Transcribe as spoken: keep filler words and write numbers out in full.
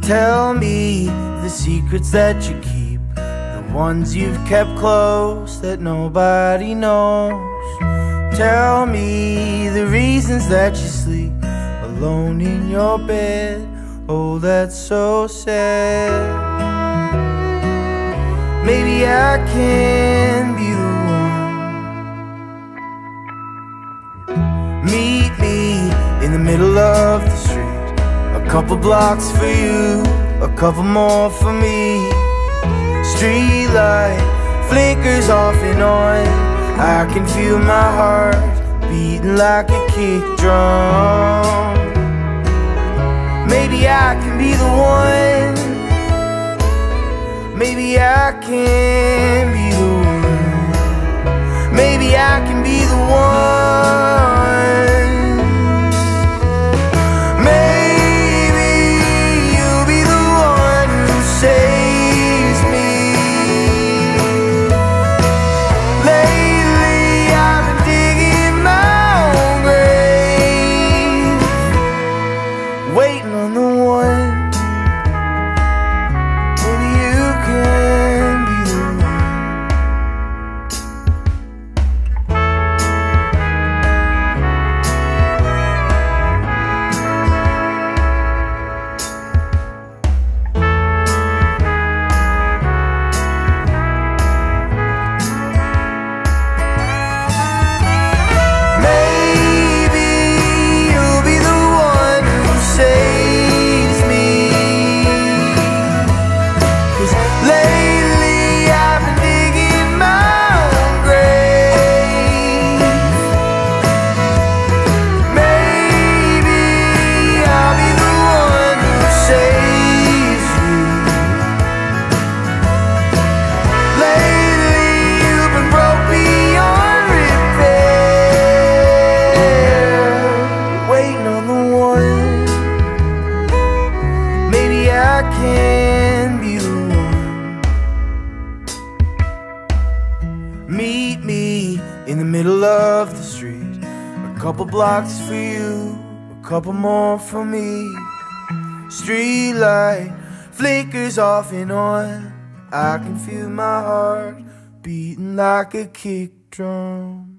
Tell me the secrets that you keep, the ones you've kept close that nobody knows. Tell me the reasons that you sleep alone in your bed. Oh, that's so sad. Maybe I can be the one. Meet me in the middle of the street, a couple blocks for you, a couple more for me. Street light flickers off and on, I can feel my heart beating like a kick drum. Maybe I can be the one. Maybe I can be the one. Maybe I can be the one. Maybe you'll be the one who saves me. Lately I've been digging my own grave, waiting on the one. Maybe you can be the one. Maybe you'll be the one who saves me, 'cause lately I've been digging my own grave. Maybe I'll be the one who saves you. Lately you've been broke beyond repair, waiting on the one. Maybe I can be the one. Meet me in the middle of the street, a couple blocks for you, a couple more for me. Street light flickers off and on, I can feel my heart beating like a kick drum.